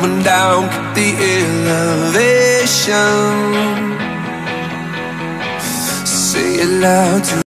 coming down, keep the elevation. Say it loud to